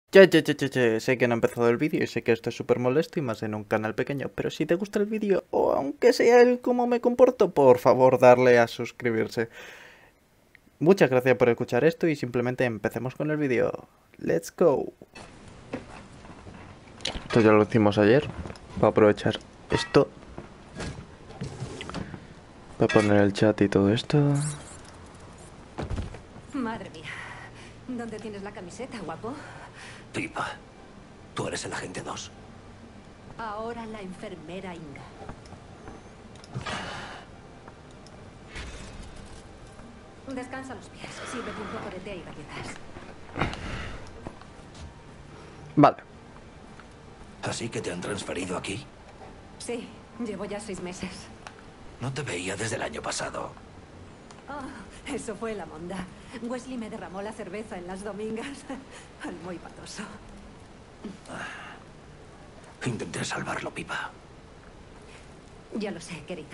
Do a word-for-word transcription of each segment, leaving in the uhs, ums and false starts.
Ya, ya, ya, ya, ya, sé que no ha empezado el vídeo y sé que esto es súper molesto y más en un canal pequeño, pero si te gusta el vídeo, o aunque sea el cómo me comporto, por favor darle a suscribirse. Muchas gracias por escuchar esto y simplemente empecemos con el vídeo. Let's go. Esto ya lo hicimos ayer, voy a aprovechar esto. Voy a poner el chat y todo esto. Madre mía, ¿dónde tienes la camiseta, guapo? Pipa, tú eres el agente dos. Ahora la enfermera Inga. Descansa los pies, sírvete un poco de té y galletas. Vale. ¿Así que te han transferido aquí? Sí, llevo ya seis meses. No te veía desde el año pasado. Oh, eso fue la monda. Wesley me derramó la cerveza en las domingas. Al muy patoso. Intenté salvarlo, Pipa. Ya lo sé, querido.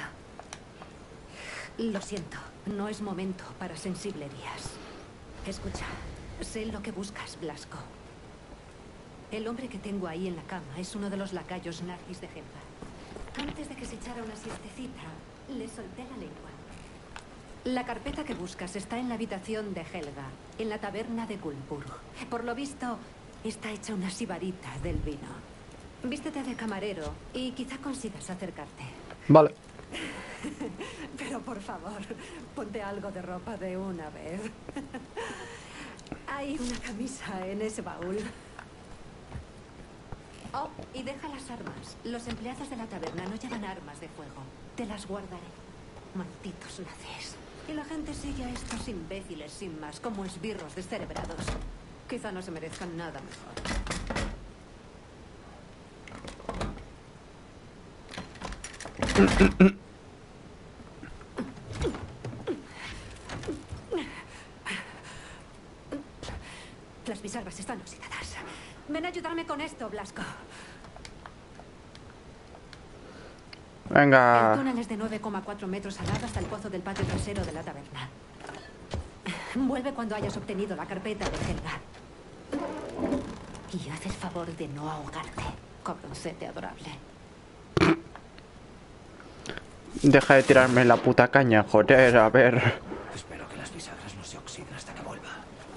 Lo siento, no es momento para sensiblerías. Escucha, sé lo que buscas, Blasco. El hombre que tengo ahí en la cama es uno de los lacayos nazis de Helga. Antes de que se echara una siestecita, le solté la lengua. La carpeta que buscas está en la habitación de Helga, en la taberna de Gulburg. Por lo visto, está hecha una sibarita del vino. Vístete de camarero y quizá consigas acercarte. Vale. Pero por favor, ponte algo de ropa de una vez. Hay una camisa en ese baúl. Oh, y deja las armas. Los empleados de la taberna no llevan armas de fuego. Te las guardaré. Malditos nazis. Y la gente sigue a estos imbéciles sin más, como esbirros descerebrados. Quizá no se merezcan nada mejor. Las bisagras están oxidadas. Ven a ayudarme con esto, Blasco. Venga. El túnel es de nueve coma cuatro metros al lado hasta el pozo del patio trasero de la taberna. Vuelve cuando hayas obtenido la carpeta de Helga. Y haz el favor de no ahogarte, cabroncete adorable. Deja de tirarme la puta caña, joder, a ver. Espero que las bisagras no se oxiden hasta que vuelva.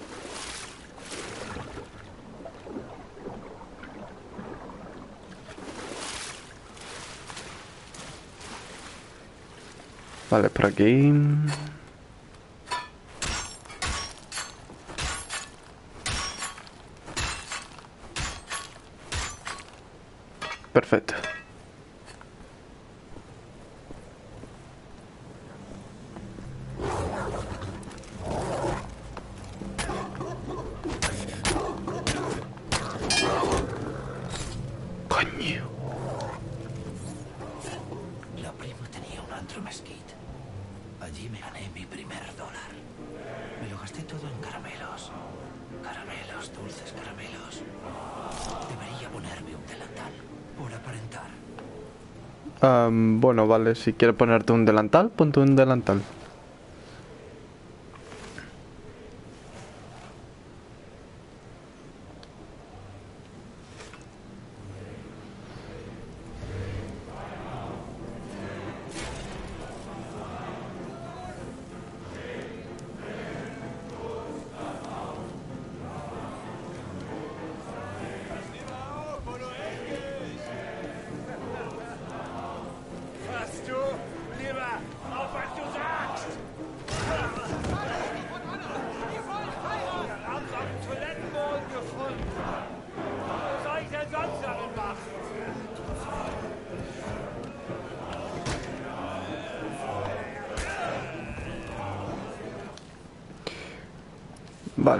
Vale, por aquí. Perfecto. Coño. La prima tenía un antro mesquite. Allí me gané mi primer dólar. Me lo gasté todo en caramelos. Caramelos, dulces caramelos. Debería ponerme un delantal por aparentar. Um, bueno, vale, si quieres ponerte un delantal, ponte un delantal. Vale.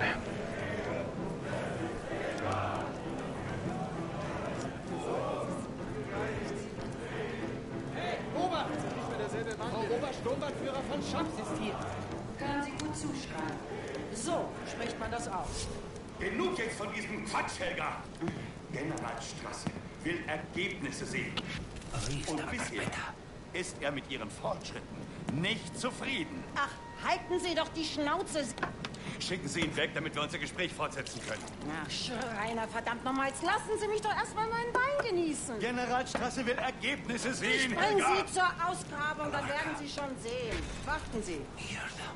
Hey, Obacht! Ich bin derselbe Mann. Frau Obersturmbannführer von Schaps ist hier. Hören Sie gut zuschreiben. So spricht man das aus. Genug jetzt von diesem Quatsch, Helga! Generalstrasse will Ergebnisse sehen. Und bisher ist er mit ihren Fortschritten nicht zufrieden. Ach, halten Sie doch die Schnauze. Schicken Sie ihn weg, damit wir unser Gespräch fortsetzen können. Ach, Schreiner, verdammt nochmal, jetzt lassen Sie mich doch erstmal meinen Wein genießen. Generalstrasse will Ergebnisse Ich sehen, bringe Helga. Sie zur Ausgrabung, dann werden Sie schon sehen. Warten Sie. Mierda.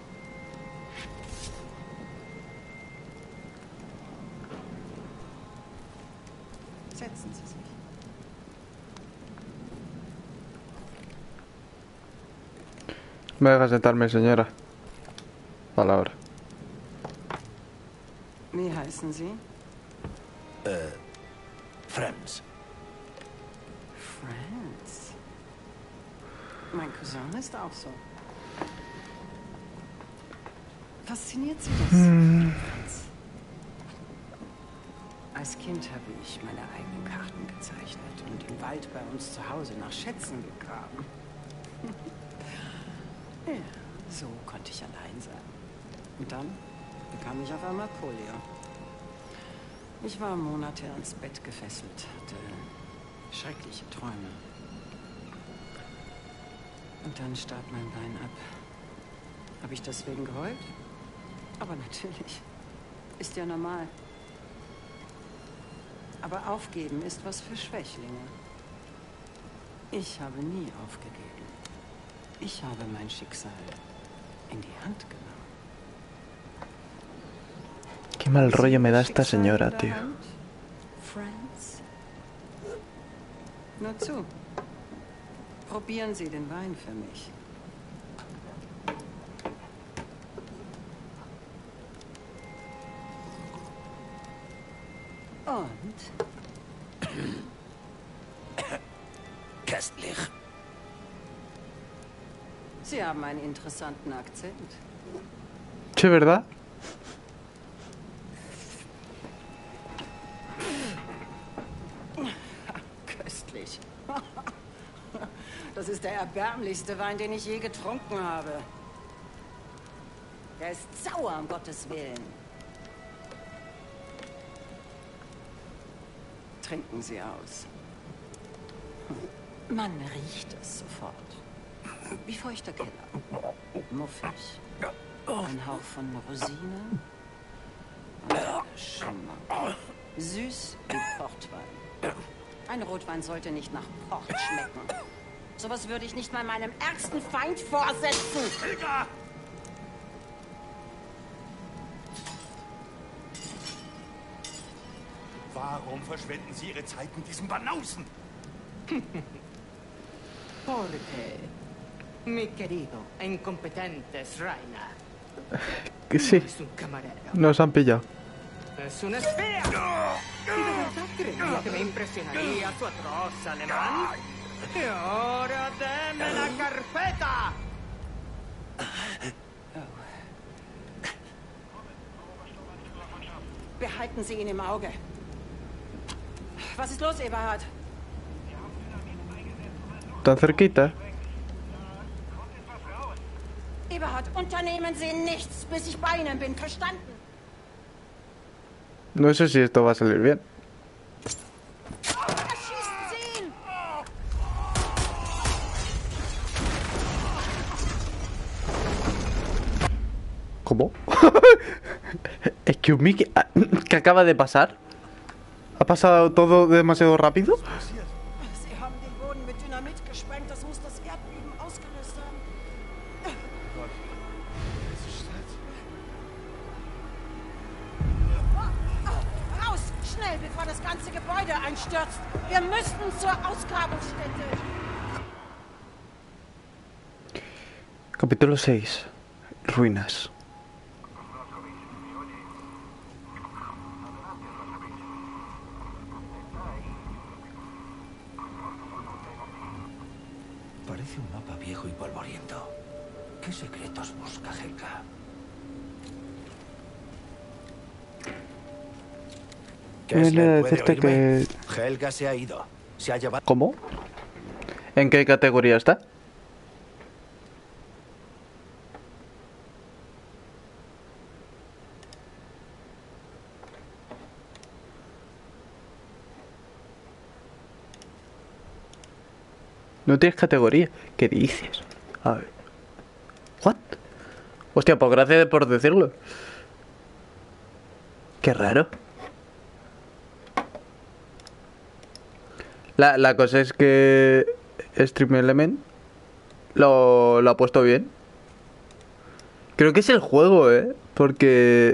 Setzen Sie sich. Me deja sentarme, señora. Palabra. Wie heißen Sie? Äh, Friends. Franz. Mein Cousin ist auch so. Fasziniert Sie das? Hm. Franz? Als Kind habe ich meine eigenen Karten gezeichnet und im Wald bei uns zu Hause nach Schätzen gegraben. Ja, so konnte ich allein sein. Und dann bekam ich auf einmal Polio. Ich war Monate ans Bett gefesselt, hatte schreckliche Träume. Und dann starb mein Bein ab. Habe ich deswegen geheult? Aber natürlich. Ist ja normal. Aber aufgeben ist was für Schwächlinge. Ich habe nie aufgegeben. Ich habe mein Schicksal in die Hand genommen. Qué mal rollo me da esta señora, Schicksal in tío. der Hand, Friends? Nur zu. Probieren Sie den Wein für mich. Und? Köstlich. Sie haben einen interessanten Akzent. Sí, ¿verdad? Köstlich. Das ist der erbärmlichste Wein, den ich je getrunken habe. Der ist sauer, um Gottes Willen. Trinken Sie aus. Man riecht es sofort. Wie feuchter Keller. Muffig. Ein Hauch von Rosine. Und eine Schmack. Süß wie Portwein. Ein Rotwein sollte nicht nach Port schmecken. Sowas würde ich nicht mal meinem ärgsten Feind vorsetzen. Helga! Warum verschwenden Sie Ihre Zeit mit diesem Banausen? Porque, mi querido e incompetente Schreiner, Que sí, es un camarero, nos han pillado. es un espía. ¿Y de verdad creía que me impresionaría su atroz alemán? Y ahora deme la carpeta. Behalten Sie ihn im Auge. Was ist los, Eberhard? Tan cerquita. Eberhard, unternehmen Sie nichts, bis ich bei Ihnen bin. Verstanden? No sé si esto va a salir bien. Erschießen Sie ihn! ¿Cómo? Excuse me, ¿qué, ¿qué acaba de pasar? ¿Ha pasado todo demasiado rápido? Sie haben den Boden mit Dynamit gesprengt. Das muss das Erdbeben ausgelöst haben. Raus! Schnell, bevor das ganze Gebäude einstürzt. Wir müssen zur Ausgrabungsstätte. Capítulo seis. Ruinas. Parece un mapa viejo y polvoriento. ¿Qué secretos busca Helga? Viene a Kessler, ¿puede decirte oírme? que... Helga se ha ido. Se ha llevado... ¿Cómo? ¿En qué categoría está? No tienes categoría. ¿Qué dices? A ver. ¿What? Hostia, pues gracias por decirlo. Qué raro. La, la cosa es que Stream Element lo, lo ha puesto bien. Creo que es el juego, ¿eh? Porque...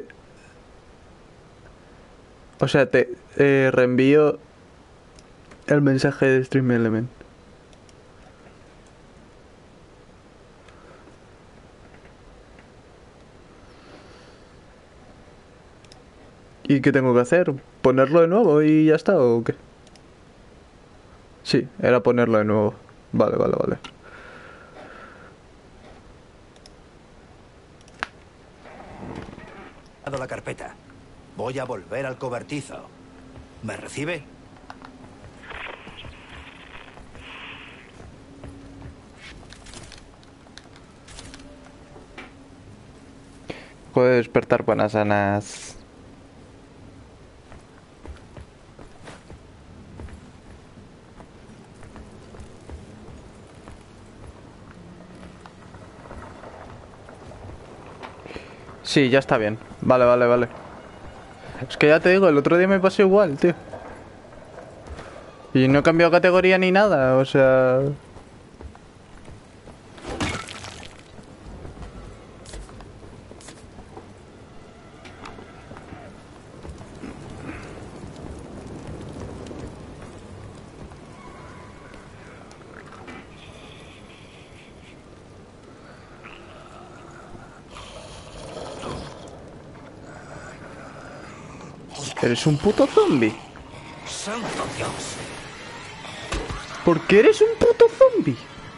O sea, te eh, reenvío el mensaje de Stream Element. ¿Y qué tengo que hacer? ¿Ponerlo de nuevo y ya está o qué? Sí, era ponerlo de nuevo. Vale, vale, vale. La carpeta. Voy a volver al cobertizo. ¿Me recibe? Puedo despertar buenas ganas. Sí, ya está bien. Vale, vale, vale. Es que ya te digo, el otro día me pasó igual, tío. Y no he cambiado categoría ni nada, o sea... ¿Eres un puto zombie? ¡Santo Dios! ¿Por qué eres un puto zombie?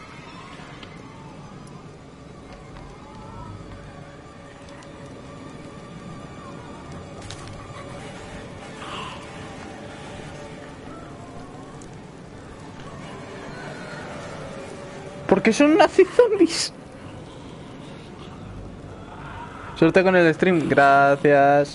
¿Por qué son nazi zombies? Suerte con el stream, gracias.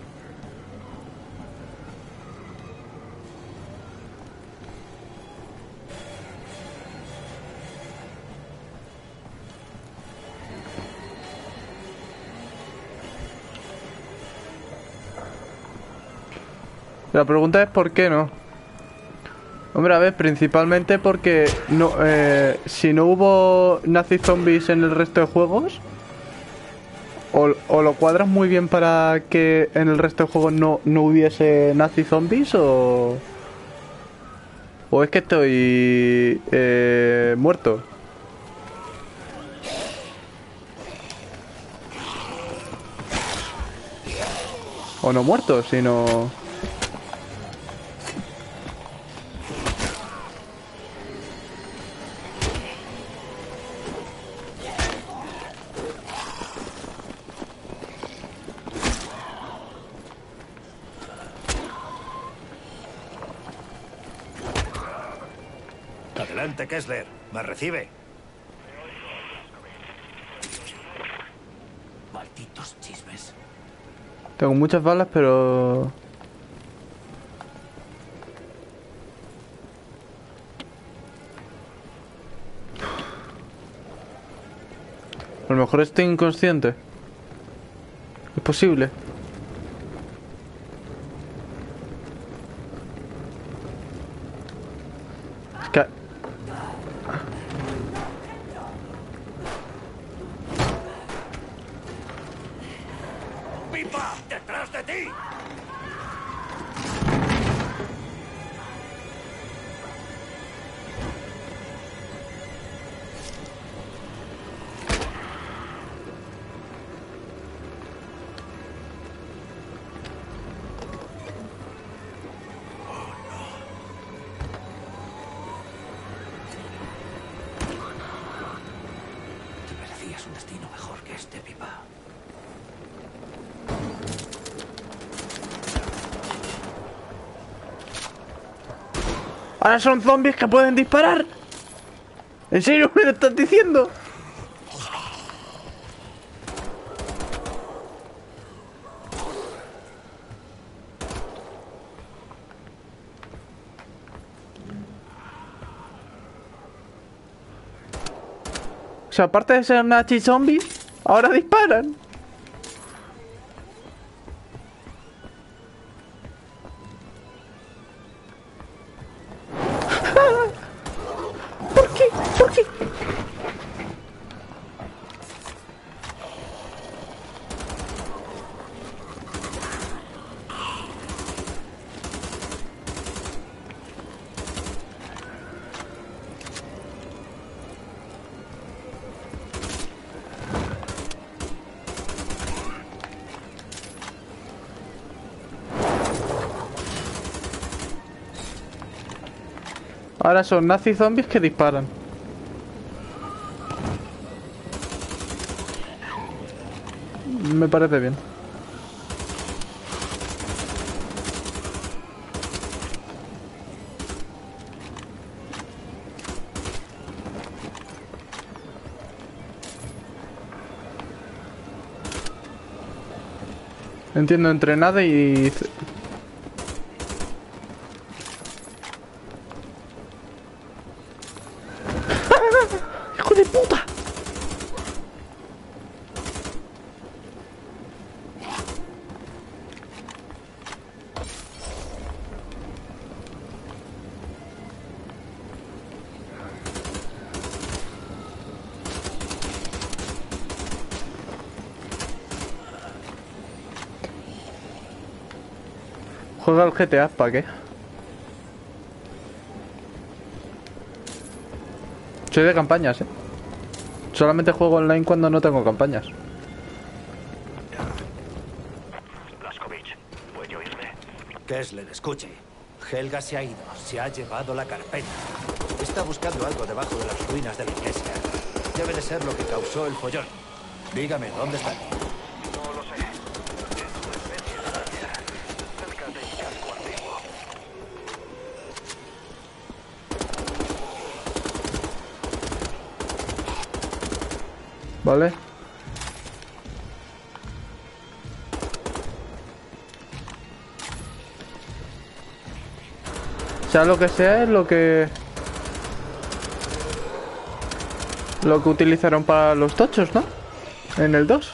La pregunta es ¿por qué no? Hombre, a ver, principalmente porque no, eh, si no hubo nazi zombies en el resto de juegos, o, o lo cuadras muy bien para que en el resto de juegos no, no hubiese nazi zombies, o... O es que estoy eh, muerto. O no muerto, sino... Adelante, Kessler. ¿Me recibe? Malditos chismes. Tengo muchas balas, pero... A lo mejor estoy inconsciente. Es posible. Es que... ¡Pipa! ¡Detrás de ti! Te merecías un destino mejor que este, Pipa. Ahora son zombies que pueden disparar. ¿En serio me lo estás diciendo? O sea, aparte de ser nazi zombies, ahora disparan. ¿Por qué? ¿Por qué? Ahora son nazi zombies que disparan. Me parece bien. Entiendo entre nada y... ¡Hijo de puta! Juega al G T A, ¿para qué? Soy de campañas, eh. Solamente juego online cuando no tengo campañas. Blazkowicz, ¿puede oírme? Kessler, escuche. Helga se ha ido, se ha llevado la carpeta. Está buscando algo debajo de las ruinas de la iglesia. Debe de ser lo que causó el follón. Dígame, ¿dónde está? No lo sé. Es una especie de taller, cerca del casco antiguo. Vale. Sea lo que sea, es lo que... Lo que utilizaron para los tochos, ¿no? En el dos.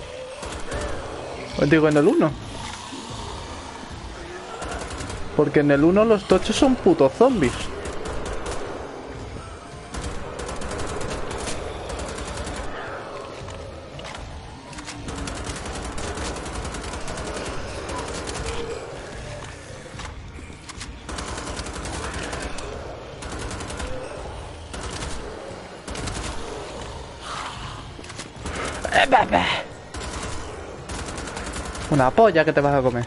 Os digo, en el uno. Porque en el uno los tochos son putos zombies. Una polla que te vas a comer.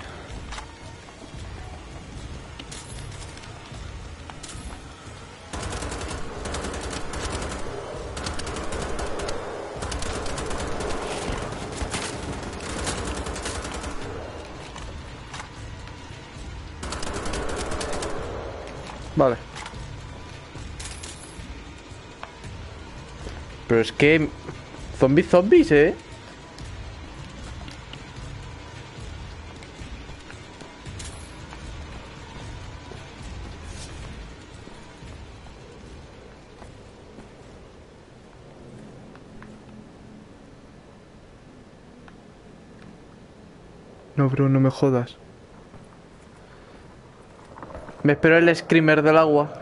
Vale. Pero es que... Zombies, zombies, ¿eh? No, bro, no me jodas. Me espero el screamer del agua.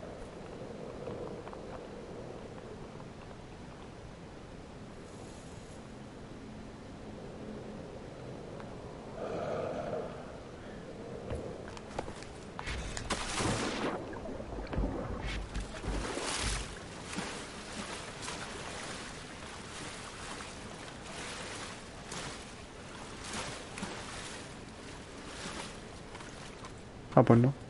Ah, pues no.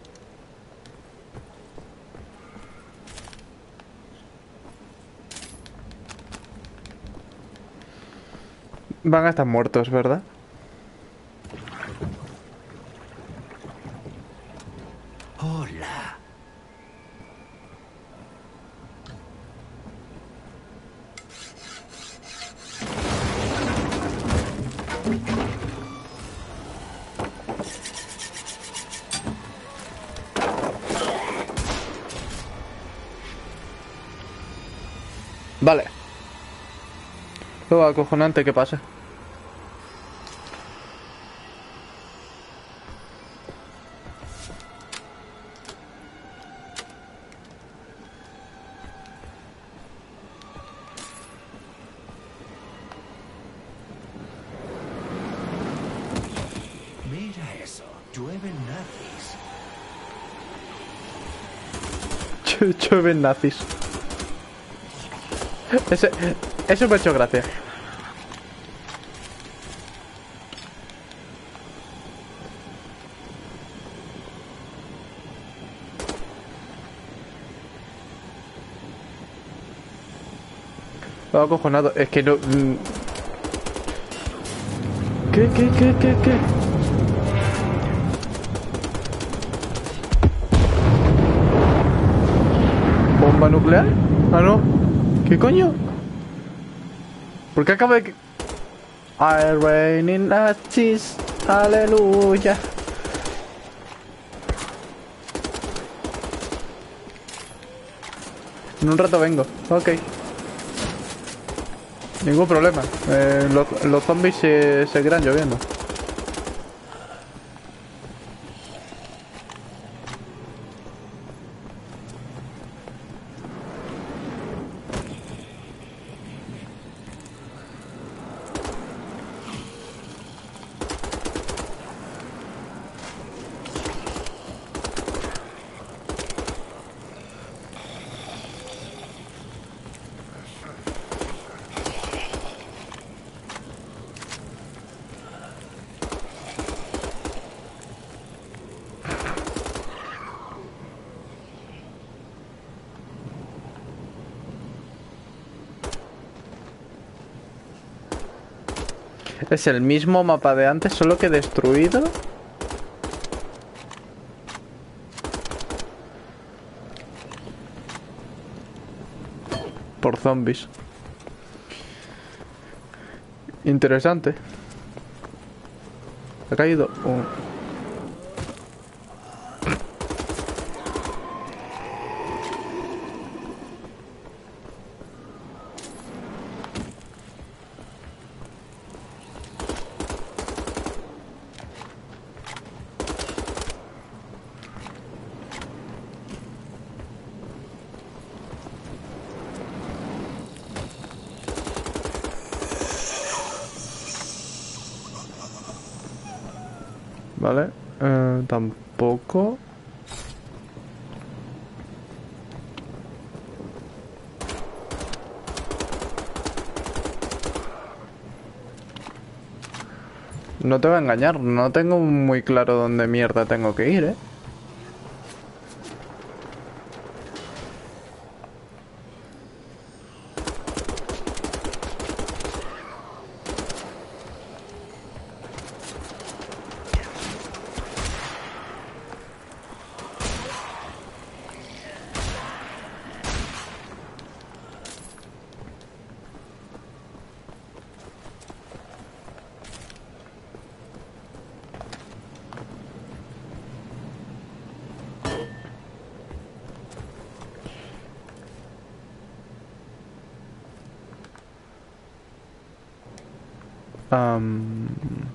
Van a estar muertos, ¿verdad? Hola. Vale. Luego acojonante que pase. nazis. Llueven nazis. Ese, eso me ha hecho gracia. Oh, acojonado. Es que no... ¿Qué, qué, qué, qué, qué? ¿Bomba nuclear? Ah, no. ¿Qué coño? ¿Por qué acaba de...? I reign in Nazis. Aleluya. En un rato vengo. Ok. Ningún problema. Eh, los, los zombies se seguirán lloviendo. Es el mismo mapa de antes, solo que destruido. Por zombies. Interesante. Ha caído un... Vale, eh, tampoco. No te voy a engañar, no tengo muy claro dónde mierda tengo que ir, ¿eh? Um...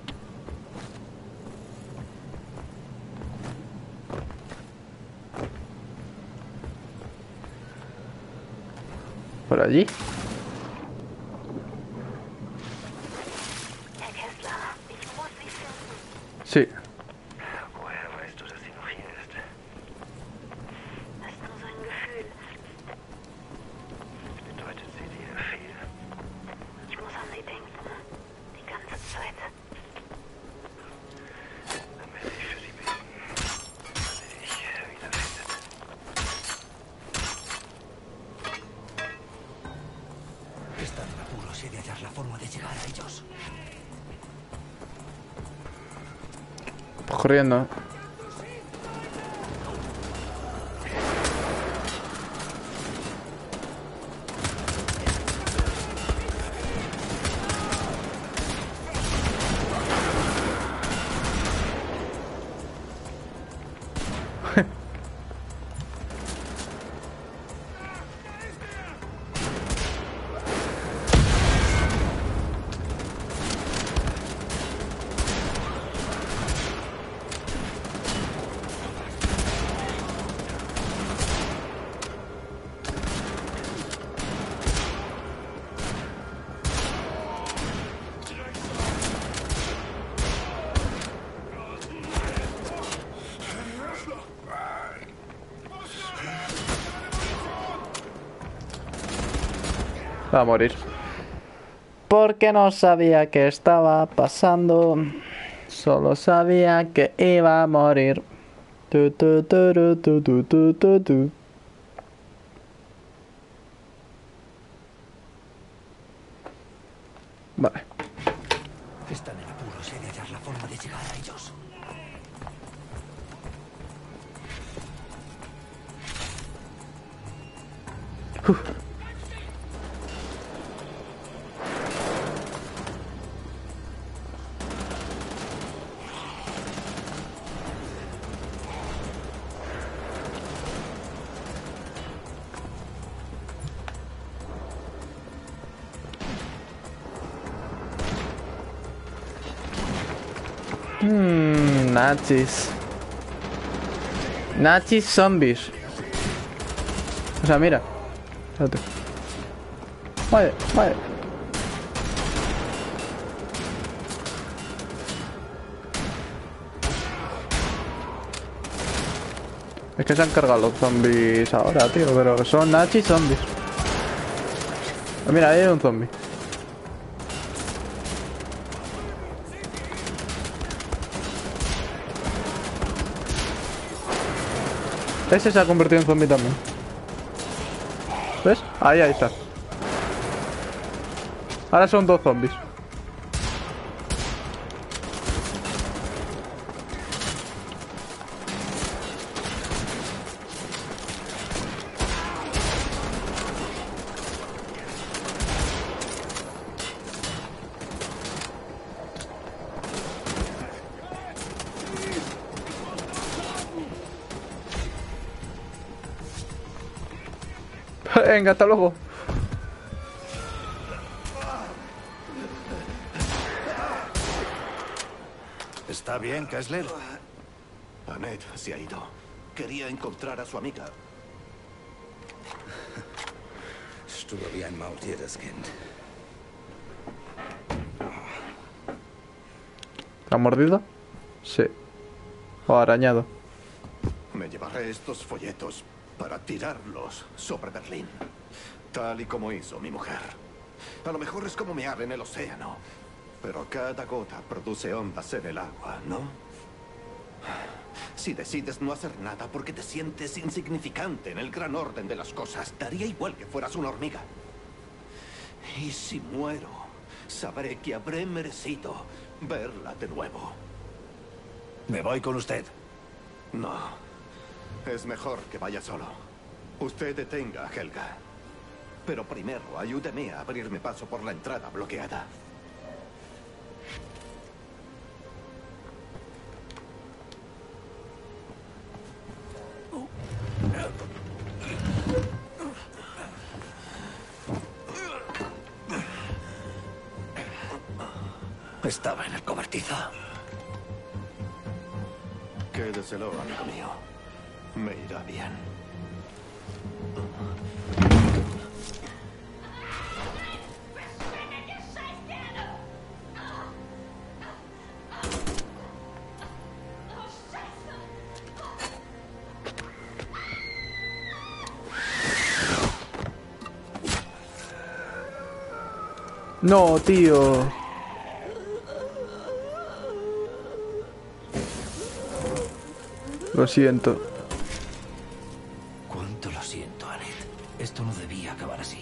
Por allí. Sí. Woher weißt du, dass sie noch hier ist? Das ist nur so ein Gefühl. Bedeutet sie dir viel? Ich muss an sie denken. Die ganze Zeit. Dann werde ich für sie beten, dass sie dich wiederfindet. Están en apuros y he de hallar la forma de llegar a ellos. Corriendo. Va a morir. Porque no sabía qué estaba pasando. Solo sabía que iba a morir. Tu, tu, tu, tu, tu, tu, tu, tu, tu. Vale. Están en apuros y hay de hallar la forma de llegar a ellos. Uf. Mmm, nazis. Nazis zombies. O sea, mira. Espérate. Vale, vale. Es que se han cargado los zombies ahora, tío, pero son nazis zombies. Pues mira, ahí hay un zombie. Ese se ha convertido en zombie también. ¿Ves? Ahí, ahí está. Ahora son dos zombies. Venga, hasta luego. ¿Está bien, Kessler? Annette se ha ido. Quería encontrar a su amiga. Estuvo bien Mautieres, Kind. ¿La ha mordido? Sí. O arañado. Me llevaré estos folletos para tirarlos sobre Berlín. Tal y como hizo mi mujer. A lo mejor es como mear en el océano. Pero cada gota produce ondas en el agua, ¿no? Si decides no hacer nada porque te sientes insignificante en el gran orden de las cosas, daría igual que fueras una hormiga. Y si muero, sabré que habré merecido verla de nuevo. Me voy con usted. No. Es mejor que vaya solo. Usted detenga a Helga. Pero primero ayúdeme a abrirme paso por la entrada bloqueada. Estaba en el cobertizo. Quédeselo, amigo mío. Me irá bien. No, tío. Lo siento. Cuánto lo siento, Annette. Esto no debía acabar así.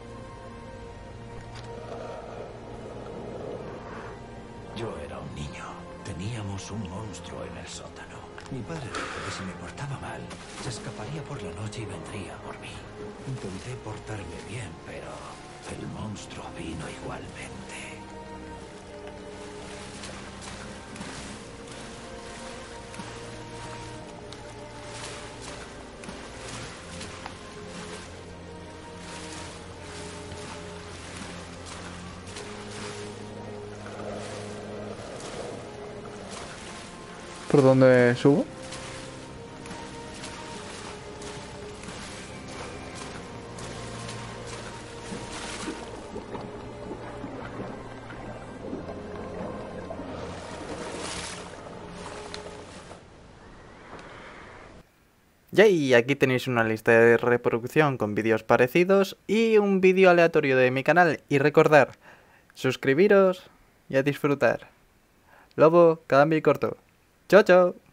Yo era un niño. Teníamos un monstruo en el sótano. Mi padre dijo que si me portaba mal, se escaparía por la noche y vendría por mí. Intenté portarme bien, pero el monstruo vino igualmente. ¿Por dónde subo? Y aquí tenéis una lista de reproducción con vídeos parecidos y un vídeo aleatorio de mi canal. Y recordar, suscribiros y a disfrutar. Lobo, cambio y corto. Chao, chao.